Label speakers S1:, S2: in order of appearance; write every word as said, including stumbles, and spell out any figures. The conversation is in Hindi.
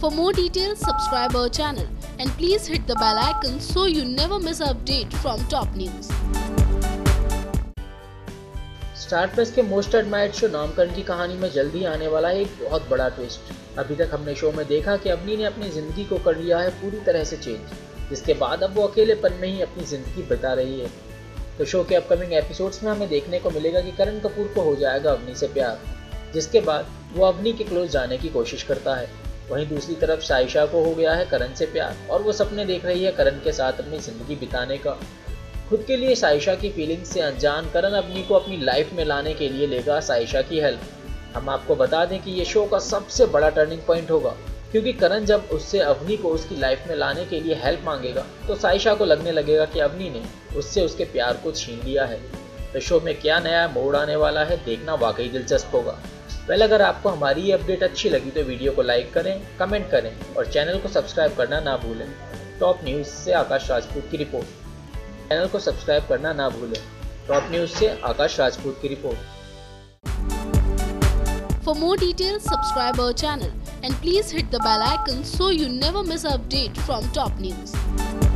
S1: For more details, subscribe our channel and please hit the bell icon so you never miss an update from top news.
S2: Star Plus के मोस्ट एडमायर्ड शो नामकरण की कहानी में जल्दी आने वाला है एक बहुत बड़ा ट्विस्ट। अभी तक हमने शो में देखा कि अवनी ने अपनी ज़िंदगी को कर लिया है पूरी तरह से चेंज, जिसके बाद अब वो अकेलेपन में ही अपनी ज़िंदगी बिता रही है। तो शो के अपकमिंग एपिसोड्स में हमें देखने को मिलेगा कि करण कपूर को हो जाएगा अवनी से प्यार, जिसके बाद वो अवनी के क्लोज जाने की कोशिश करता है। वहीं दूसरी तरफ साइशा को हो गया है करण से प्यार और वो सपने देख रही है करण के साथ अपनी ज़िंदगी बिताने का। खुद के लिए साइशा की फीलिंग्स से अनजान करण अवनी को अपनी लाइफ में लाने के लिए लेगा साइशा की हेल्प। हम आपको बता दें कि ये शो का सबसे बड़ा टर्निंग पॉइंट होगा, क्योंकि करण जब उससे अवनी को उसकी लाइफ में लाने के लिए हेल्प मांगेगा तो साइशा को लगने लगेगा कि अवनी ने उससे उसके प्यार को छीन लिया है। तो शो में क्या नया मोड़ आने वाला है, देखना वाकई दिलचस्प होगा। पहले अगर आपको हमारी ये अपडेट अच्छी लगी तो वीडियो को लाइक करें, कमेंट करें और चैनल को सब्सक्राइब करना ना भूलें। टॉप न्यूज़ से आकाश राजपूत की रिपोर्ट। चैनल को सब्सक्राइब करना ना भूलें। टॉप न्यूज़ से आकाश राजपूत की report.
S1: For more details, subscribe our channel and please hit the bell icon so you never miss an update from top news.